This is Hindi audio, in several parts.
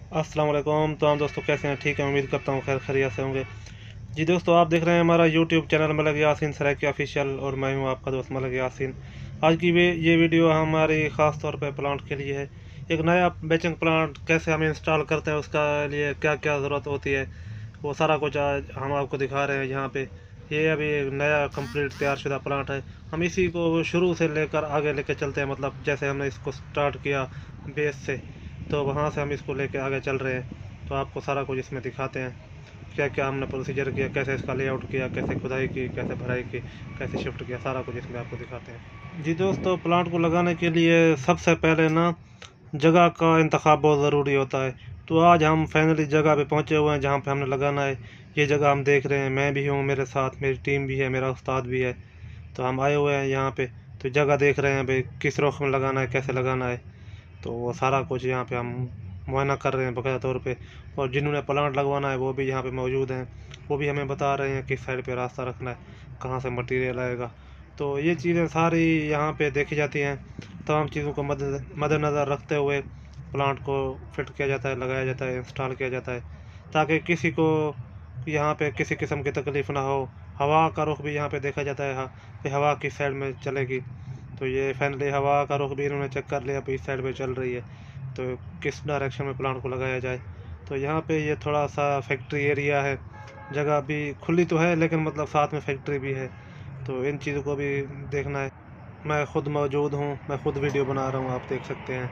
अस्सलाम वालेकुम। तो हम दोस्तों कैसे हैं? ठीक है, उम्मीद करता हूँ खैर खैरियत से होंगे। जी दोस्तों, आप देख रहे हैं हमारा YouTube channel Malak Yaseen Saraiki official, और मैं हूँ आपका दोस्त मलक यासीन। आज की ये वीडियो हमारी ख़ास तौर पे प्लांट के लिए है। एक नया बेचिंग प्लांट कैसे हम इंस्टॉल करते हैं, उसका लिए क्या क्या ज़रूरत होती है, वो सारा कुछ आज हम आपको दिखा रहे हैं यहाँ पे। ये अभी एक नया कंप्लीट तैयारशुदा प्लांट है। हम इसी को शुरू से लेकर आगे लेके चलते हैं, मतलब जैसे हमने इसको स्टार्ट किया बेस से, तो वहाँ से हम इसको लेके आगे चल रहे हैं। तो आपको सारा कुछ इसमें दिखाते हैं, क्या क्या हमने प्रोसीजर किया, कैसे इसका लेआउट किया, कैसे खुदाई की, कैसे भराई की, कैसे शिफ्ट किया, सारा कुछ इसमें आपको दिखाते हैं। जी दोस्तों, प्लांट को लगाने के लिए सबसे पहले ना जगह का इंतखाब बहुत ज़रूरी होता है। तो आज हम फाइनली जगह पे पहुंचे हुए हैं जहां पे हमने लगाना है। ये जगह हम देख रहे हैं, मैं भी हूँ, मेरे साथ मेरी टीम भी है, मेरा उस्ताद भी है। तो हम आए हुए हैं यहाँ पे, तो जगह देख रहे हैं भाई किस रुख में लगाना है, कैसे लगाना है। तो वो सारा कुछ यहाँ पे हम मुआयना कर रहे हैं बकायदा तौर पे। और जिन्होंने प्लांट लगवाना है वो भी यहाँ पे मौजूद हैं, वो भी हमें बता रहे हैं किस साइड पे रास्ता रखना है, कहाँ से मटेरियल आएगा। तो ये चीज़ें सारी यहाँ पे देखी जाती हैं। तमाम चीज़ों को मद्देनज़र रखते हुए प्लांट को फिट किया जाता है, लगाया जाता है, इंस्टॉल किया जाता है, ताकि किसी को यहाँ पे किसी किस्म की तकलीफ़ ना हो। हवा का रुख भी यहाँ पे देखा जाता है, कि हवा किस साइड में चलेगी। तो ये फाइनली हवा का रुख भी इन्होंने चेक कर लिया, तो इस साइड पे चल रही है, तो किस डायरेक्शन में प्लांट को लगाया जाए। तो यहाँ पे ये थोड़ा सा फैक्ट्री एरिया है, जगह भी खुली तो है लेकिन मतलब साथ में फैक्ट्री भी है, तो इन चीज़ों को भी देखना है। मैं खुद मौजूद हूँ, मैं खुद वीडियो बना रहा हूँ, आप देख सकते हैं।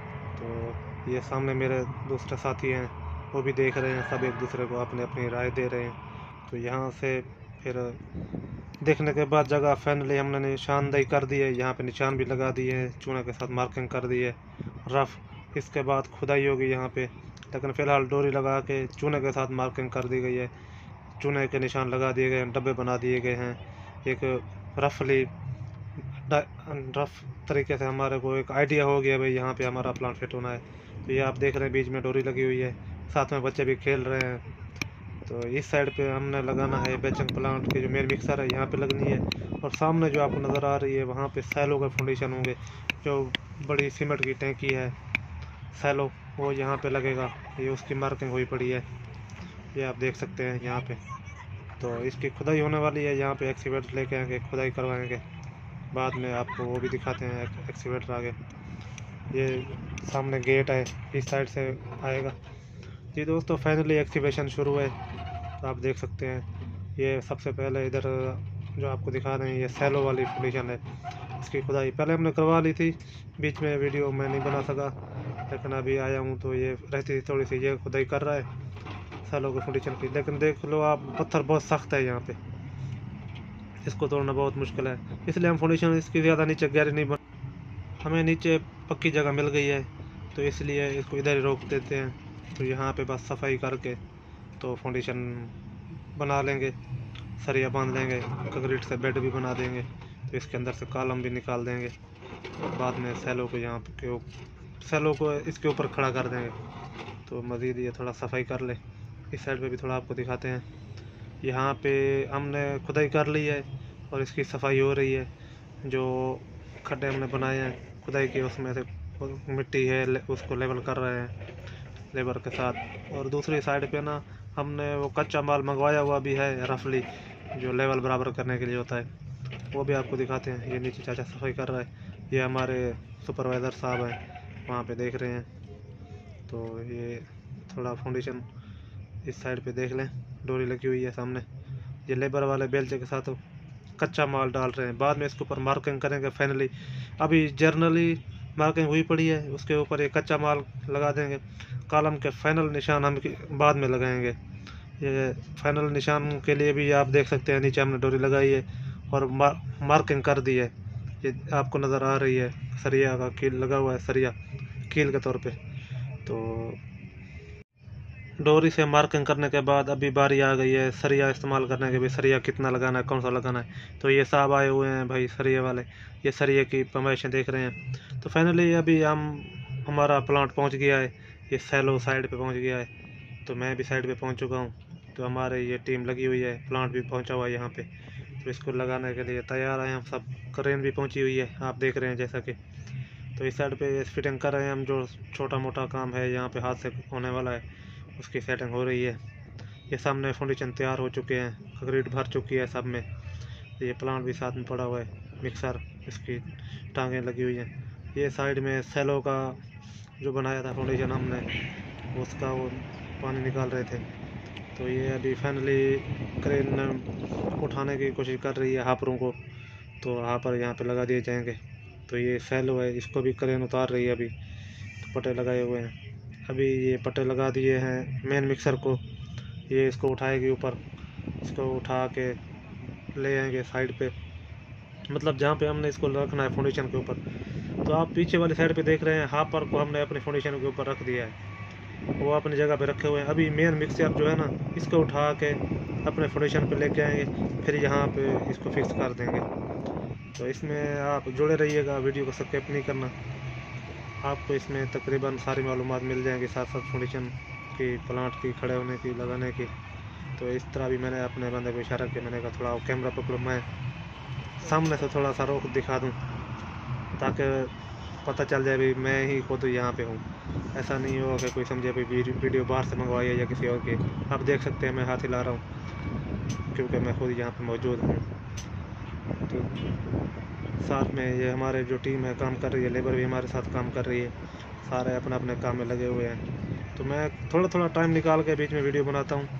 तो ये सामने मेरे दूसरे साथी हैं, वो भी देख रहे हैं, सब एक दूसरे को अपनी अपनी राय दे रहे हैं। तो यहाँ से फिर देखने के बाद जगह फाइनली हमने निशानदेही कर दी है, यहाँ पे निशान भी लगा दिए हैं, चूने के साथ मार्किंग कर दी है रफ। इसके बाद खुदाई होगी यहाँ पे, लेकिन फ़िलहाल डोरी लगा के चूने के साथ मार्किंग कर दी गई है, चूने के निशान लगा दिए गए हैं, डब्बे बना दिए गए हैं। एक रफली रफ तरीके से हमारे को एक आइडिया हो गया भाई यहाँ पे हमारा प्लांट फिट होना है। तो ये आप देख रहे हैं बीच में डोरी लगी हुई है, साथ में बच्चे भी खेल रहे हैं। तो इस साइड पे हमने लगाना है बेचंग प्लांट की जो मेन मिक्सर है, यहाँ पे लगनी है। और सामने जो आपको नज़र आ रही है वहाँ पे सैलो का फाउंडेशन होंगे, जो बड़ी सीमेंट की टैंकी है सैलो, वो यहाँ पे लगेगा। ये उसकी मार्किंग हुई पड़ी है, ये आप देख सकते हैं यहाँ पे। तो इसकी खुदाई होने वाली है, यहाँ पे एक्सीवेटर लेके आएंगे, खुदाई करवाएंगे, बाद में आपको वो भी दिखाते हैं एक्सीवेटर आगे। ये सामने गेट है, इस साइड से आएगा। जी दोस्तों, फाइनली एक्सीवेशन शुरू है, तो आप देख सकते हैं। ये सबसे पहले इधर जो आपको दिखा रहे हैं, ये सैलो वाली फाउंडेशन है, इसकी खुदाई पहले हमने करवा ली थी, बीच में वीडियो मैं नहीं बना सका, लेकिन अभी आया हूँ तो ये रहती थोड़ी सी, ये खुदाई कर रहा है सैलो की फाउंडेशन की। लेकिन देख लो आप, पत्थर बहुत सख्त है यहाँ पे, इसको तोड़ना बहुत मुश्किल है, इसलिए हम फाउंडेशन इसकी ज़्यादा नीचे गहरी नहीं बन, हमें नीचे पक्की जगह मिल गई है, तो इसलिए इसको इधर ही रोक देते हैं। तो यहाँ पे बस सफाई करके तो फाउंडेशन बना लेंगे, सरिया बांध लेंगे, कंक्रीट से बेड भी बना देंगे, तो इसके अंदर से कॉलम भी निकाल देंगे, और बाद में सैलो को यहाँ के सैलो को इसके ऊपर खड़ा कर देंगे। तो मज़ीद ये थोड़ा सफाई कर ले। इस साइड पे भी थोड़ा आपको दिखाते हैं, यहाँ पे हमने खुदाई कर ली है और इसकी सफाई हो रही है। जो खड्डे हमने बनाए हैं खुदाई के, उसमें से मिट्टी है उसको लेवल कर रहे हैं लेबर के साथ। और दूसरी साइड पे ना हमने वो कच्चा माल मंगवाया हुआ भी है रफली, जो लेवल बराबर करने के लिए होता है, वो भी आपको दिखाते हैं। ये नीचे चाचा सफाई कर रहा है, ये हमारे सुपरवाइज़र साहब हैं, वहाँ पे देख रहे हैं। तो ये थोड़ा फाउंडेशन इस साइड पे देख लें, डोरी लगी हुई है सामने, ये लेबर वाले बेलचे के साथ कच्चा माल डाल रहे हैं, बाद में इसके ऊपर मार्किंग करेंगे फाइनली। अभी जर्नली मार्किंग हुई पड़ी है, उसके ऊपर ये कच्चा माल लगा देंगे, कॉलम के फाइनल निशान हम बाद में लगाएंगे। ये फाइनल निशान के लिए भी आप देख सकते हैं, नीचे हमने डोरी लगाई है और मार्किंग कर दी है। ये आपको नज़र आ रही है, सरिया का कील लगा हुआ है, सरिया कील के तौर पे। तो डोरी से मार्किंग करने के बाद अभी बारी आ गई है सरिया इस्तेमाल करने के भी, सरिया कितना लगाना है, कौन सा लगाना है। तो ये साहब आए हुए हैं भाई सरिये वाले, ये सरिये की फरमाइशें देख रहे हैं। तो फाइनली अभी हमारा प्लांट पहुंच गया है, ये सैलो साइड पे पहुंच गया है, तो मैं भी साइड पे पहुंच चुका हूं। तो हमारे ये टीम लगी हुई है, प्लांट भी पहुंचा हुआ है यहाँ पे, तो इसको लगाने के लिए तैयार हैं हम सब। क्रेन भी पहुंची हुई है, आप देख रहे हैं जैसा कि। तो इस साइड पे फिटिंग कर रहे हैं हम, जो छोटा मोटा काम है यहाँ पे हाथ से होने वाला है उसकी सेटिंग हो रही है। ये सामने फाउंडेशन तैयार हो चुके हैं, कंक्रीट भर चुकी है सब में। तो ये प्लांट भी साथ में पड़ा हुआ है, मिक्सर, इसकी टांगें लगी हुई हैं। ये साइड में सेलो का जो बनाया था फाउंडेशन हमने, उसका वो पानी निकाल रहे थे। तो ये अभी फाइनली क्रेन उठाने की कोशिश कर रही है हापरों को, तो हापर यहाँ पे लगा दिए जाएंगे। तो ये सेलो है, इसको भी क्रेन उतार रही है अभी। तो पट्टे लगाए हुए हैं अभी, ये पट्टे लगा दिए हैं मेन मिक्सर को। ये इसको उठाएगी ऊपर, इसको उठा के ले आएंगे साइड पे, मतलब जहाँ पे हमने इसको रखना है फाउंडेशन के ऊपर। तो आप पीछे वाली साइड पे देख रहे हैं हापर को हमने अपने फाउंडेशन के ऊपर रख दिया है, वो अपनी जगह पे रखे हुए हैं। अभी मेन मिक्सर जो है ना, इसको उठा के अपने फाउंडेशन पे लेके आएंगे, फिर यहाँ पे इसको फिक्स कर देंगे। तो इसमें आप जुड़े रहिएगा, वीडियो को स्किप नहीं करना, आपको इसमें तकरीबन सारी मालूमात मिल जाएंगी, साथ साथ फाउंडेशन की, प्लांट की, खड़े होने की, लगाने की। तो इस तरह भी मैंने अपने बंदे को इशारा किया, मैंने कहा थोड़ा कैमरा पकड़ो, मैं सामने से थोड़ा सा रोक दिखा दूं ताकि पता चल जाए भी मैं ही खुद यहाँ पे हूँ। ऐसा नहीं हो कि कोई समझे भी वीडियो बाहर से मंगवाई है या किसी और की। आप देख सकते हैं मैं हाथ हिला रहा हूँ क्योंकि मैं खुद यहाँ पे मौजूद हूँ। तो साथ में ये हमारे जो टीम है काम कर रही है, लेबर भी हमारे साथ काम कर रही है, सारे अपने अपने काम में लगे हुए हैं। तो मैं थोड़ा थोड़ा टाइम निकाल के बीच में वीडियो बनाता हूँ।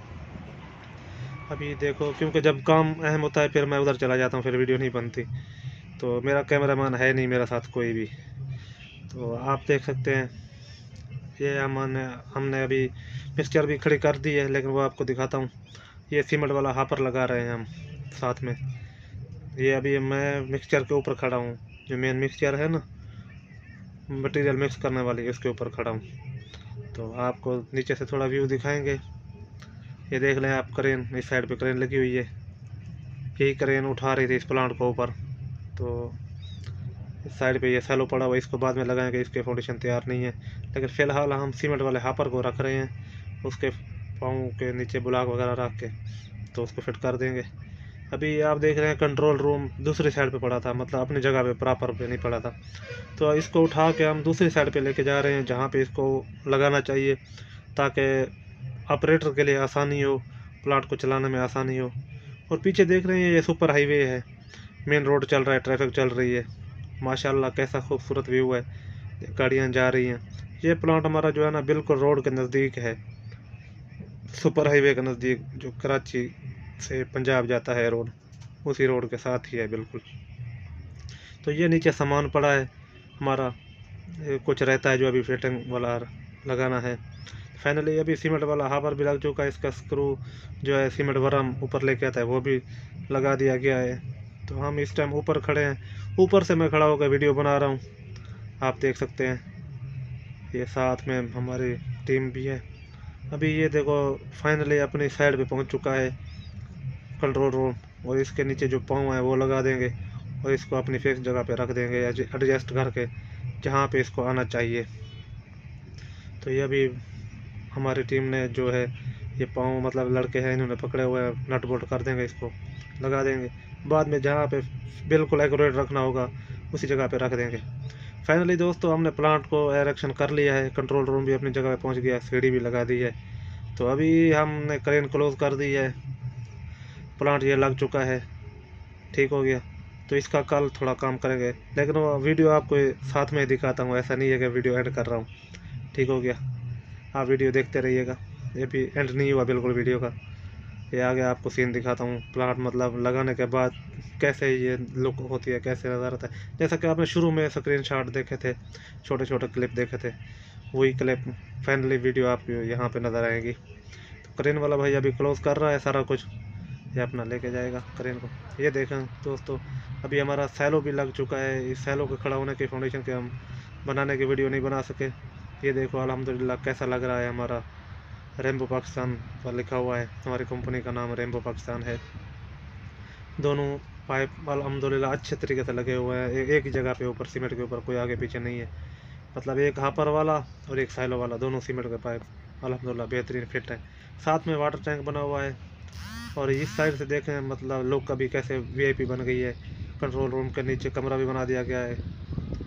अभी देखो, क्योंकि जब काम अहम होता है फिर मैं उधर चला जाता हूँ, फिर वीडियो नहीं बनती। तो मेरा कैमरामैन है नहीं मेरा साथ कोई भी। तो आप देख सकते हैं ये हमने अभी मिक्सचर भी खड़ी कर दी है, लेकिन वो आपको दिखाता हूँ। ये सीमेंट वाला हापर लगा रहे हैं हम साथ में। ये अभी मैं मिक्सचर के ऊपर खड़ा हूँ, जो मेन मिक्सचर है ना, मटेरियल मिक्स करने वाली, उसके ऊपर खड़ा हूँ। तो आपको नीचे से थोड़ा व्यू दिखाएंगे। ये देख लें आप, क्रेन इस साइड पे क्रेन लगी हुई है, यही क्रेन उठा रही थी इस प्लांट को ऊपर। तो इस साइड पे ये सेलो पड़ा हुआ, इसको बाद में लगाएंगे, इसके फाउंडेशन तैयार नहीं है। लेकिन फ़िलहाल हम सीमेंट वाले हापर को रख रहे हैं, उसके पाँव के नीचे ब्लॉक वगैरह रख के तो उसको फिट कर देंगे। अभी आप देख रहे हैं कंट्रोल रूम दूसरी साइड पे पड़ा था, मतलब अपनी जगह पे प्रॉपर पे नहीं पड़ा था। तो इसको उठा के हम दूसरी साइड पे लेके जा रहे हैं जहाँ पे इसको लगाना चाहिए, ताकि ऑपरेटर के लिए आसानी हो, प्लांट को चलाने में आसानी हो। और पीछे देख रहे हैं ये सुपर हाईवे है, मेन रोड चल रहा है, ट्रैफिक चल रही है, माशाल्लाह कैसा खूबसूरत व्यू है, गाड़ियाँ जा रही हैं। ये प्लांट हमारा जो है ना बिल्कुल रोड के नज़दीक है, सुपर हाईवे के नज़दीक, जो कराची से पंजाब जाता है रोड, उसी रोड के साथ ही है बिल्कुल। तो ये नीचे सामान पड़ा है हमारा, कुछ रहता है जो अभी फिटिंग वाला लगाना है। फाइनली अभी सीमेंट वाला हापर भी लग चुका है, इसका स्क्रू जो है सीमेंट वरम ऊपर लेके आता है वो भी लगा दिया गया है। तो हम इस टाइम ऊपर खड़े हैं, ऊपर से मैं खड़ा होकर वीडियो बना रहा हूँ, आप देख सकते हैं। ये साथ में हमारी टीम भी है। अभी ये देखो फाइनली अपनी साइड पे पहुँच चुका है कंट्रोल रूम, और इसके नीचे जो पाँव है वो लगा देंगे और इसको अपनी फिक्स जगह पे रख देंगे एडजस्ट करके जहाँ पे इसको आना चाहिए। तो ये अभी हमारी टीम ने जो है ये पाँव, मतलब लड़के हैं इन्होंने पकड़े हुए हैं, नट बोल्ट कर देंगे, इसको लगा देंगे। बाद में जहाँ पे बिल्कुल एक्यूरेट रखना होगा उसी जगह पे रख देंगे। फाइनली दोस्तों हमने प्लांट को एरेक्शन कर लिया है, कंट्रोल रूम भी अपनी जगह पे पहुँच गया, सीढ़ी भी लगा दी है। तो अभी हमने क्रेन क्लोज कर दी है, प्लांट ये लग चुका है, ठीक हो गया। तो इसका कल थोड़ा काम करेंगे, लेकिन वो वीडियो आपको साथ में दिखाता हूँ, ऐसा नहीं है कि वीडियो एंड कर रहा हूँ। ठीक हो गया, आप वीडियो देखते रहिएगा, ये भी एंड नहीं हुआ बिल्कुल वीडियो का। ये आगे आपको सीन दिखाता हूँ, प्लांट मतलब लगाने के बाद कैसे ये लुक होती है, कैसे नज़र आता है। जैसा कि आपने शुरू में स्क्रीनशॉट देखे थे, छोटे छोटे क्लिप देखे थे, वही क्लिप फाइनली वीडियो आपको यहाँ पे नज़र आएगी। तो क्रेन वाला भाई अभी क्लोज कर रहा है सारा कुछ, ये अपना लेके जाएगा क्रेन को। ये देखें दोस्तों, अभी हमारा सैलो भी लग चुका है। इस सैलो के खड़ा होने की फाउंडेशन के हम बनाने की वीडियो नहीं बना सके। ये देखो अल्हम्दुलिल्लाह कैसा लग रहा है, हमारा रेम्बो पाकिस्तान पर लिखा हुआ है, हमारी कंपनी का नाम रेम्बो पाकिस्तान है। दोनों पाइप अल्हम्दुलिल्लाह अच्छे तरीके से लगे हुए हैं, एक ही जगह पे ऊपर, सीमेंट के ऊपर, कोई आगे पीछे नहीं है। मतलब एक हापर वाला और एक सैलो वाला, दोनों सीमेंट के पाइप अल्हम्दुलिल्लाह बेहतरीन फिट है। साथ में वाटर टैंक बना हुआ है। और इस साइड से देखें मतलब लोग का भी कैसे वीआईपी बन गई है, कंट्रोल रूम के नीचे कमरा भी बना दिया गया है।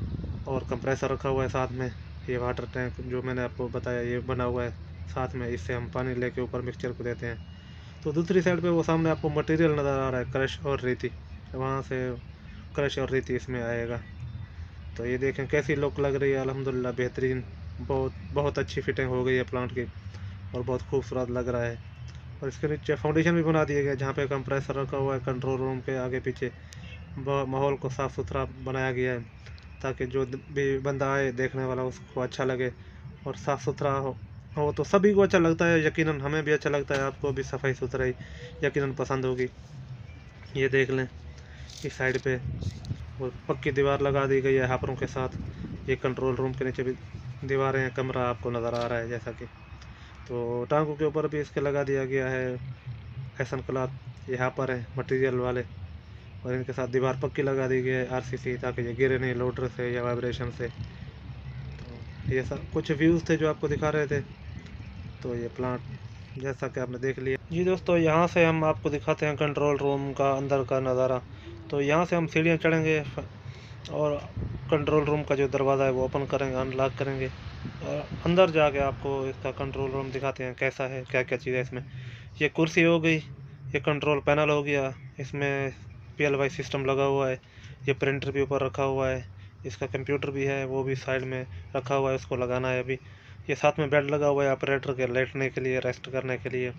और कंप्रेसर रखा हुआ है साथ में। ये वाटर टैंक जो मैंने आपको बताया ये बना हुआ है साथ में, इससे हम पानी लेके ऊपर मिक्सचर को देते हैं। तो दूसरी साइड पे वो सामने आपको मटेरियल नज़र आ रहा है, क्रश और रेती, वहाँ से क्रश और रेती इसमें आएगा। तो ये देखें कैसी लुक लग रही है, अल्हम्दुलिल्लाह बेहतरीन, बहुत बहुत अच्छी फिटिंग हो गई है प्लांट की और बहुत खूबसूरत लग रहा है। और इसके नीचे फाउंडेशन भी बना दिया गया जहाँ पे कंप्रेसर रखा हुआ है। कंट्रोल रूम के आगे पीछे माहौल को साफ़ सुथरा बनाया गया है ताकि जो भी बंदा आए देखने वाला उसको अच्छा लगे और साफ़ सुथरा हो तो सभी को अच्छा लगता है। यकीनन हमें भी अच्छा लगता है, आपको भी सफाई सुथराई यकीनन पसंद होगी। ये देख लें इस साइड पे वो पक्की दीवार लगा दी गई है हापरों के साथ। ये कंट्रोल रूम के नीचे भी दीवारें हैं, कमरा आपको नज़र आ रहा है जैसा कि। तो टांगों के ऊपर भी इसके लगा दिया गया है एसन क्लॉथ, ये हापर है मटेरियल वाले, और इनके साथ दीवार पक्की लगा दी गई है आरसीसी, ताकि ये गिरे नहीं लोडर से या वाइब्रेशन से। तो ये सब कुछ व्यूज़ थे जो आपको दिखा रहे थे। तो ये प्लांट जैसा कि आपने देख लिया जी दोस्तों, यहाँ से हम आपको दिखाते हैं कंट्रोल रूम का अंदर का नज़ारा। तो यहाँ से हम सीढ़ियाँ चढ़ेंगे और कंट्रोल रूम का जो दरवाज़ा है वो ओपन करेंगे, अनलॉक करेंगे और अंदर जाके आपको इसका कंट्रोल रूम दिखाते हैं कैसा है, क्या क्या चीज़ है इसमें। ये कुर्सी हो गई, ये कंट्रोल पैनल हो गया, इसमें PLY सिस्टम लगा हुआ है, ये प्रिंटर भी ऊपर रखा हुआ है, इसका कंप्यूटर भी है वो भी साइड में रखा हुआ है, उसको लगाना है अभी। ये साथ में बेड लगा हुआ है ऑपरेटर के लेटने के लिए, रेस्ट करने के लिए।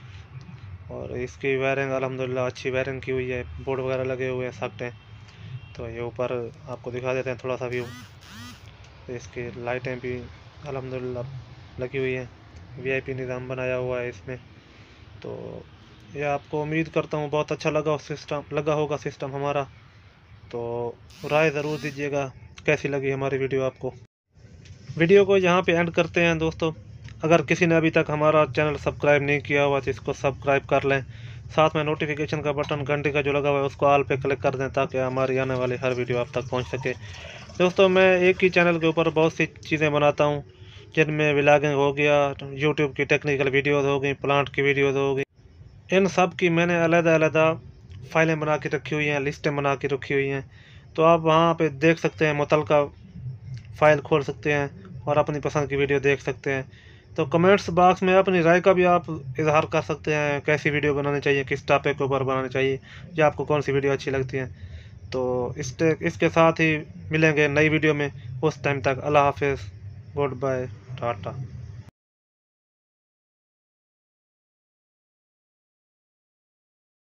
और इसकी वायरिंग अल्हम्दुलिल्लाह अच्छी वायरिंग की हुई है, बोर्ड वगैरह लगे हुए हैं सकते हैं। तो ये ऊपर आपको दिखा देते हैं थोड़ा सा व्यू। तो इसकी लाइटें भी अल्हम्दुलिल्लाह लगी हुई हैं, VIP निज़ाम बनाया हुआ है इसमें। तो ये आपको उम्मीद करता हूँ बहुत अच्छा लगा होगा सिस्टम हमारा। तो राय ज़रूर दीजिएगा कैसी लगी हमारी वीडियो आपको। वीडियो को यहाँ पे एंड करते हैं दोस्तों। अगर किसी ने अभी तक हमारा चैनल सब्सक्राइब नहीं किया हुआ तो इसको सब्सक्राइब कर लें, साथ में नोटिफिकेशन का बटन घंटे का जो लगा हुआ है उसको ऑल पे क्लिक कर दें ताकि हमारी आने वाली हर वीडियो आप तक पहुंच सके। दोस्तों मैं एक ही चैनल के ऊपर बहुत सी चीज़ें बनाता हूं, जिनमें व्लॉगिंग हो गया, यूट्यूब की टेक्निकल वीडियोज़ हो गई, प्लांट की वीडियोज़ हो गई। इन सब की मैंने अलग-अलग फाइलें बना के रखी हुई हैं, लिस्टें बना के रखी हुई हैं। तो आप वहाँ पर देख सकते हैं, मुतलका फ़ाइल खोल सकते हैं और अपनी पसंद की वीडियो देख सकते हैं। तो कमेंट्स बॉक्स में अपनी राय का भी आप इजहार कर सकते हैं, कैसी वीडियो बनानी चाहिए, किस टॉपिक के ऊपर बनानी चाहिए, या आपको कौन सी वीडियो अच्छी लगती है। तो इसके साथ ही मिलेंगे नई वीडियो में, उस टाइम तक अल्लाह हाफिज़, गुड बाय, टाटा।